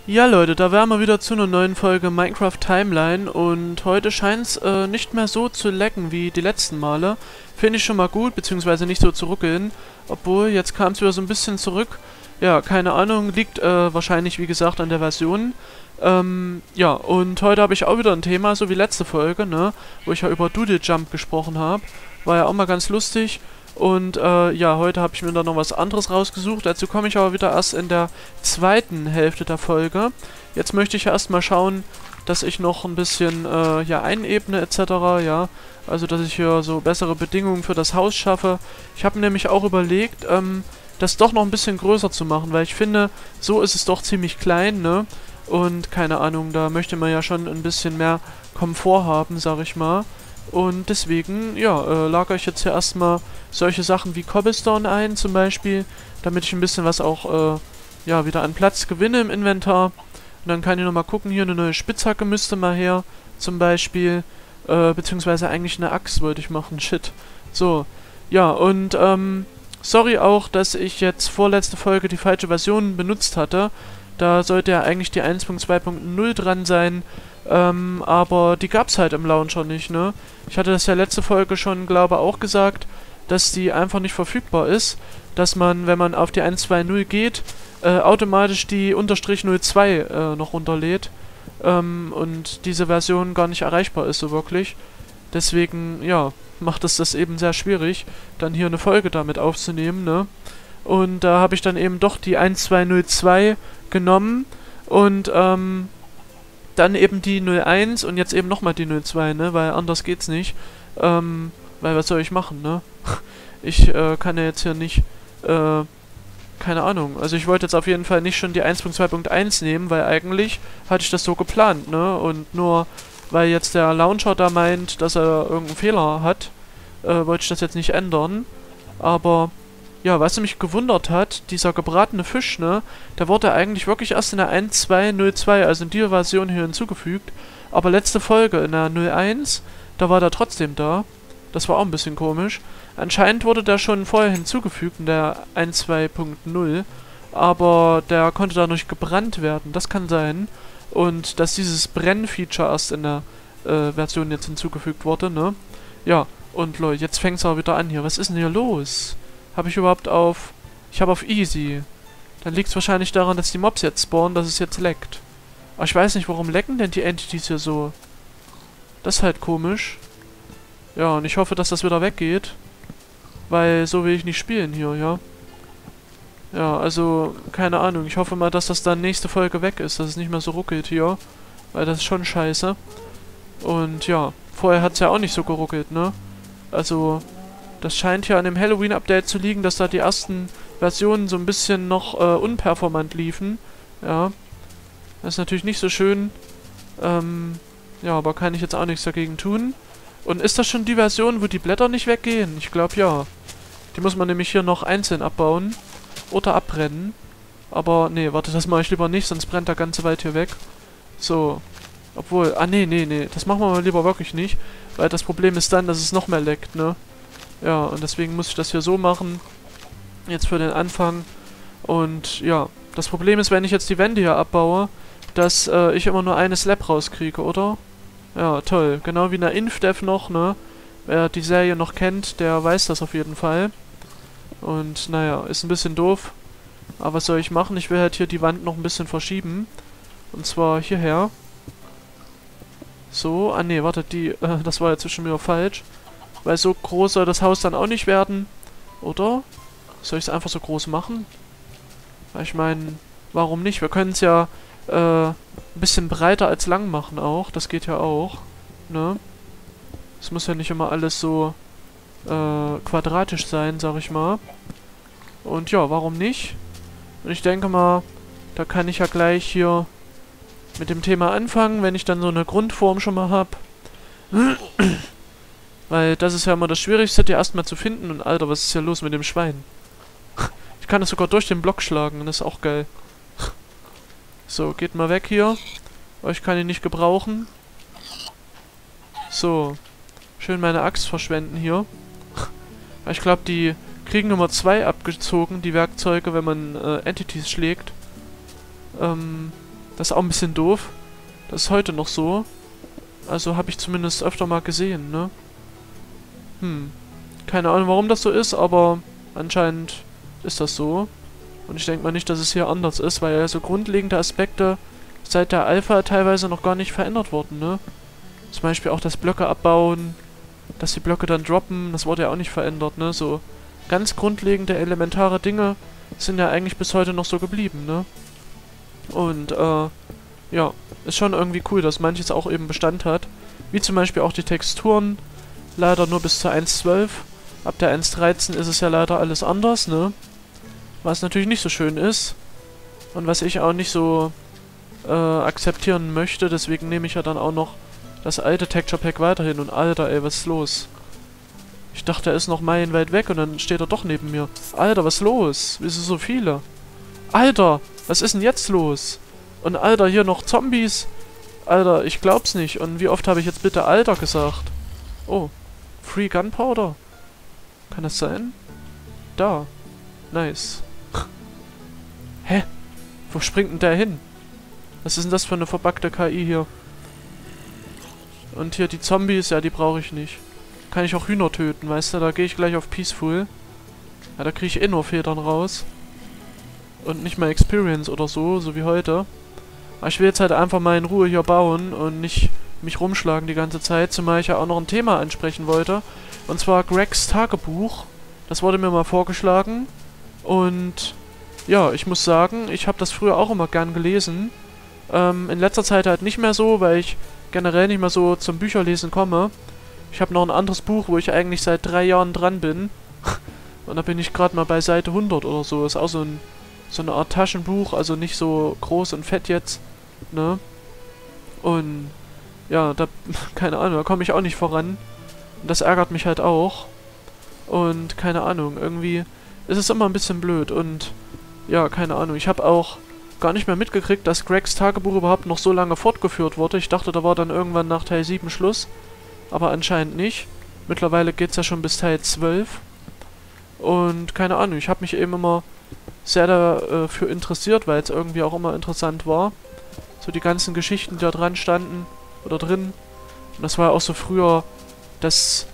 Ja Leute, da wären wir wieder zu einer neuen Folge Minecraft Timeline und heute scheint es nicht mehr so zu lecken wie die letzten Male. Finde ich schon mal gut, beziehungsweise nicht so zu ruckeln. Obwohl, jetzt kam es wieder so ein bisschen zurück. Ja, keine Ahnung, liegt wahrscheinlich wie gesagt an der Version. Ja, und heute habe ich auch wieder ein Thema, so wie letzte Folge, ne, wo ich ja über Doodle Jump gesprochen habe. War ja auch mal ganz lustig. Und ja, heute habe ich mir dann noch was anderes rausgesucht. Dazu komme ich aber wieder erst in der zweiten Hälfte der Folge. Jetzt möchte ich ja erstmal schauen, dass ich noch ein bisschen ja, einebne etc. Ja, also dass ich hier so bessere Bedingungen für das Haus schaffe. Ich habe nämlich auch überlegt, das doch noch ein bisschen größer zu machen, weil ich finde, so ist es doch ziemlich klein, ne? Und keine Ahnung, da möchte man ja schon ein bisschen mehr Komfort haben, sag ich mal. Und deswegen, ja, lagere ich jetzt hier erstmal solche Sachen wie Cobblestone ein, zum Beispiel, damit ich ein bisschen was auch, ja, wieder an Platz gewinne im Inventar. Und dann kann ich nochmal gucken, hier eine neue Spitzhacke müsste mal her, zum Beispiel, beziehungsweise eigentlich eine Axt wollte ich machen, shit. So, ja, und, sorry auch, dass ich jetzt vorletzte Folge die falsche Version benutzt hatte. Da sollte ja eigentlich die 1.2.0 dran sein, aber die gab's halt im Launcher nicht, ne? Ich hatte das ja letzte Folge schon, glaube auch gesagt, dass die einfach nicht verfügbar ist, dass man, wenn man auf die 1.2.0 geht, automatisch die Unterstrich 02 noch runterlädt, und diese Version gar nicht erreichbar ist so wirklich. Deswegen, ja, macht es das eben sehr schwierig, dann hier eine Folge damit aufzunehmen, ne? Und da habe ich dann eben doch die 1.2.02 genommen und dann eben die 01 und jetzt eben nochmal die 02, ne? Weil anders geht's nicht. Weil was soll ich machen, ne? Ich kann ja jetzt hier nicht, keine Ahnung. Also ich wollte jetzt auf jeden Fall nicht schon die 1.2.1 nehmen, weil eigentlich hatte ich das so geplant, ne? Und nur weil jetzt der Launcher da meint, dass er irgendeinen Fehler hat, wollte ich das jetzt nicht ändern. Aber ja, was mich gewundert hat, dieser gebratene Fisch, ne, der wurde eigentlich wirklich erst in der 1.2.02, also in dieser Version hier hinzugefügt. Aber letzte Folge, in der 01, da war der trotzdem da. Das war auch ein bisschen komisch. Anscheinend wurde der schon vorher hinzugefügt, in der 1.2.0. Aber der konnte da nicht gebrannt werden, das kann sein. Und dass dieses Brennfeature erst in der Version jetzt hinzugefügt wurde, ne. Ja, und Leute, jetzt fängt's auch wieder an hier. Was ist denn hier los? Habe ich überhaupt auf... Ich habe auf Easy. Dann liegt es wahrscheinlich daran, dass die Mobs jetzt spawnen, dass es jetzt leckt. Aber ich weiß nicht, warum lecken denn die Entities hier so? Das ist halt komisch. Ja, und ich hoffe, dass das wieder weggeht. Weil so will ich nicht spielen hier, ja. Ja, also, keine Ahnung. Ich hoffe mal, dass das dann nächste Folge weg ist, dass es nicht mehr so ruckelt hier. Weil das ist schon scheiße. Und ja, vorher hat es ja auch nicht so geruckelt, ne? Also... Das scheint ja an dem Halloween-Update zu liegen, dass da die ersten Versionen so ein bisschen noch unperformant liefen. Ja. Das ist natürlich nicht so schön. Ja, aber kann ich jetzt auch nichts dagegen tun. Und ist das schon die Version, wo die Blätter nicht weggehen? Ich glaube ja. Die muss man nämlich hier noch einzeln abbauen. Oder abbrennen. Aber nee, warte, das mache ich lieber nicht, sonst brennt der ganze Wald hier weg. So. Obwohl, nee. Das machen wir mal lieber wirklich nicht. Weil das Problem ist dann, dass es noch mehr leckt, ne? Ja, und deswegen muss ich das hier so machen. Jetzt für den Anfang. Und ja, das Problem ist, wenn ich jetzt die Wände hier abbaue, dass ich immer nur eine Slab rauskriege, oder? Ja, toll. Genau wie in der InfDev noch, ne? Wer die Serie noch kennt, der weiß das auf jeden Fall. Und naja, ist ein bisschen doof. Aber was soll ich machen? Ich will halt hier die Wand noch ein bisschen verschieben. Und zwar hierher. So, nee, warte, das war jetzt schon wieder falsch. Weil so groß soll das Haus dann auch nicht werden. Oder? Soll ich es einfach so groß machen? Weil ich meine, warum nicht? Wir können es ja ein bisschen breiter als lang machen auch. Das geht ja auch. Ne? Es muss ja nicht immer alles so quadratisch sein, sag ich mal. Und ja, warum nicht? Und ich denke mal, da kann ich ja gleich hier mit dem Thema anfangen, wenn ich dann so eine Grundform schon mal habe. Weil das ist ja immer das Schwierigste, die erstmal zu finden. Und Alter, was ist hier los mit dem Schwein? Ich kann das sogar durch den Block schlagen und das ist auch geil. So, geht mal weg hier. Euch kann ich nicht gebrauchen. So. Schön meine Axt verschwenden hier. Ich glaube, die kriegen Nummer 2 abgezogen, die Werkzeuge, wenn man Entities schlägt. Das ist auch ein bisschen doof. Das ist heute noch so. Also habe ich zumindest öfter mal gesehen, ne? Keine Ahnung, warum das so ist, aber anscheinend ist das so. Und ich denke mal nicht, dass es hier anders ist, weil ja so grundlegende Aspekte seit der Alpha teilweise noch gar nicht verändert wurden, ne? Zum Beispiel auch das Blöcke abbauen, dass die Blöcke dann droppen, das wurde ja auch nicht verändert, ne? So ganz grundlegende, elementare Dinge sind ja eigentlich bis heute noch so geblieben, ne? Und, ja, ist schon irgendwie cool, dass manches auch eben Bestand hat. Wie zum Beispiel auch die Texturen, leider nur bis zur 1.12. Ab der 1.13 ist es ja leider alles anders, ne? Was natürlich nicht so schön ist. Und was ich auch nicht so akzeptieren möchte. Deswegen nehme ich ja dann auch noch das alte Texture Pack weiterhin. Und Alter, ey, was ist los? Ich dachte, er ist noch meilenweit weg und dann steht er doch neben mir. Alter, was ist los? Wieso so viele? Alter, was ist denn jetzt los? Und Alter, hier noch Zombies. Alter, ich glaub's nicht. Und wie oft habe ich jetzt bitte Alter gesagt? Oh, Free Gunpowder? Kann das sein? Da. Nice. Hä? Wo springt denn der hin? Was ist denn das für eine verbuggte KI hier? Und hier die Zombies, ja, die brauche ich nicht. Kann ich auch Hühner töten, weißt du? Da gehe ich gleich auf Peaceful. Ja, da kriege ich eh nur Federn raus. Und nicht mal Experience oder so, so wie heute. Aber ich will jetzt halt einfach mal in Ruhe hier bauen und nicht mich rumschlagen die ganze Zeit. Zumal ich ja auch noch ein Thema ansprechen wollte. Und zwar Gregs Tagebuch. Das wurde mir mal vorgeschlagen. Und ja, ich muss sagen, ich habe das früher auch immer gern gelesen. In letzter Zeit halt nicht mehr so, weil ich generell nicht mehr so zum Bücherlesen komme. Ich habe noch ein anderes Buch, wo ich eigentlich seit 3 Jahren dran bin. Und da bin ich gerade mal bei Seite 100 oder so. Ist auch so eine Art Taschenbuch, also nicht so groß und fett jetzt, ne? Und ja, da, keine Ahnung, da komme ich auch nicht voran. Und das ärgert mich halt auch. Und keine Ahnung, irgendwie ist es immer ein bisschen blöd. Und ja, keine Ahnung, ich habe auch gar nicht mehr mitgekriegt, dass Gregs Tagebuch überhaupt noch so lange fortgeführt wurde. Ich dachte, da war dann irgendwann nach Teil 7 Schluss. Aber anscheinend nicht. Mittlerweile geht es ja schon bis Teil 12. Und keine Ahnung, ich habe mich eben immer sehr dafür interessiert, weil es irgendwie auch immer interessant war. So die ganzen Geschichten, die da dran standen oder drin. Und das war ja auch so früher das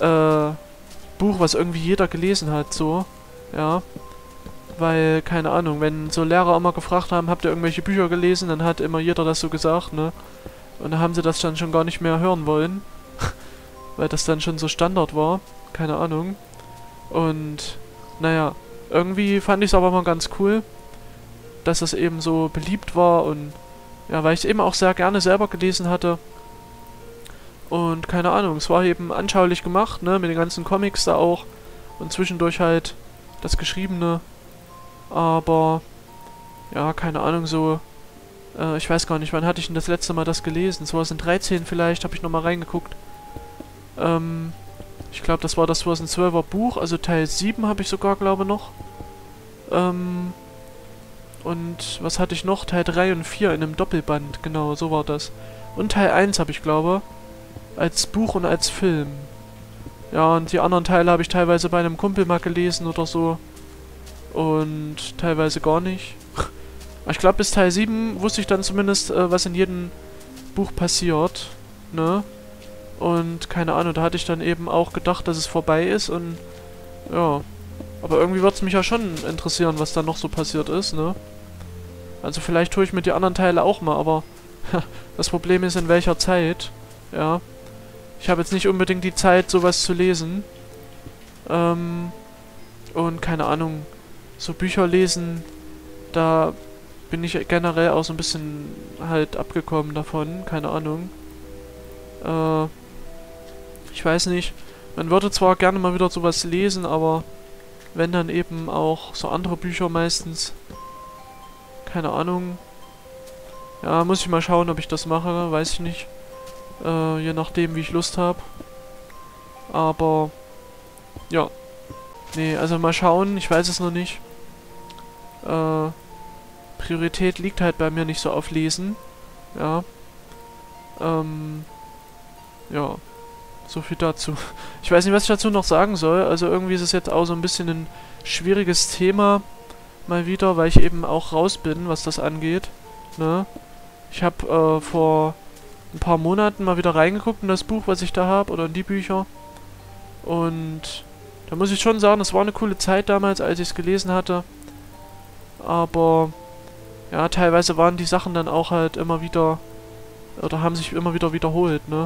Buch, was irgendwie jeder gelesen hat, so. Ja. Weil, keine Ahnung, wenn so Lehrer immer gefragt haben, habt ihr irgendwelche Bücher gelesen, dann hat immer jeder das so gesagt, ne? Und dann haben sie das dann schon gar nicht mehr hören wollen. Weil das dann schon so Standard war. Keine Ahnung. Und, naja, irgendwie fand ich es aber mal ganz cool, dass es eben so beliebt war und, ja, weil ich es eben auch sehr gerne selber gelesen hatte. Und, keine Ahnung, es war eben anschaulich gemacht, ne, mit den ganzen Comics da auch. Und zwischendurch halt das Geschriebene. Aber, ja, keine Ahnung, so, ich weiß gar nicht, wann hatte ich denn das letzte Mal das gelesen? 2013 vielleicht, habe ich nochmal reingeguckt. Ich glaube, das war das 2012er Buch, also Teil 7 habe ich sogar, glaube noch. Und was hatte ich noch? Teil 3 und 4 in einem Doppelband, genau, so war das. Und Teil 1 habe ich, glaube, als Buch und als Film. Ja, und die anderen Teile habe ich teilweise bei einem Kumpel mal gelesen oder so. Und teilweise gar nicht. Ich glaube, bis Teil 7 wusste ich dann zumindest, was in jedem Buch passiert, ne? Und keine Ahnung, da hatte ich dann eben auch gedacht, dass es vorbei ist und ja. Aber irgendwie wird es mich ja schon interessieren, was da noch so passiert ist, ne? Also vielleicht tue ich mir die anderen Teile auch mal, aber das Problem ist, in welcher Zeit, ja. Ich habe jetzt nicht unbedingt die Zeit, sowas zu lesen. Und keine Ahnung, so Bücher lesen, da bin ich generell auch so ein bisschen halt abgekommen davon, keine Ahnung. Ich weiß nicht, man würde zwar gerne mal wieder sowas lesen, aber wenn dann eben auch so andere Bücher meistens. Keine Ahnung. Ja, muss ich mal schauen, ob ich das mache, weiß ich nicht. Je nachdem, wie ich Lust habe. Aber, ja. Nee, also mal schauen, ich weiß es noch nicht. Priorität liegt halt bei mir nicht so auf Lesen. Ja. Ja. So viel dazu. Ich weiß nicht, was ich dazu noch sagen soll. Also irgendwie ist es jetzt auch so ein bisschen ein schwieriges Thema. Mal wieder, weil ich eben auch raus bin, was das angeht. Ne? Ich habe vor ein paar Monaten mal wieder reingeguckt in das Buch, was ich da habe, oder in die Bücher. Und da muss ich schon sagen, es war eine coole Zeit damals, als ich es gelesen hatte. Aber ja, teilweise waren die Sachen dann auch halt immer wieder, oder haben sich immer wieder wiederholt, ne?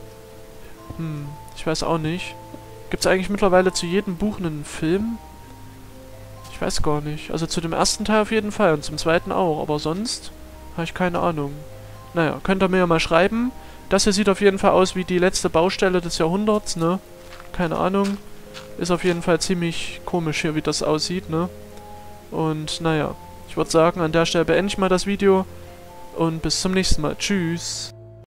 Ich weiß auch nicht. Gibt es eigentlich mittlerweile zu jedem Buch einen Film? Ich weiß gar nicht. Also zu dem ersten Teil auf jeden Fall und zum zweiten auch, aber sonst habe ich keine Ahnung. Naja, könnt ihr mir ja mal schreiben. Das hier sieht auf jeden Fall aus wie die letzte Baustelle des Jahrhunderts, ne? Keine Ahnung. Ist auf jeden Fall ziemlich komisch hier, wie das aussieht, ne? Und naja, ich würde sagen, an der Stelle beende ich mal das Video und bis zum nächsten Mal. Tschüss.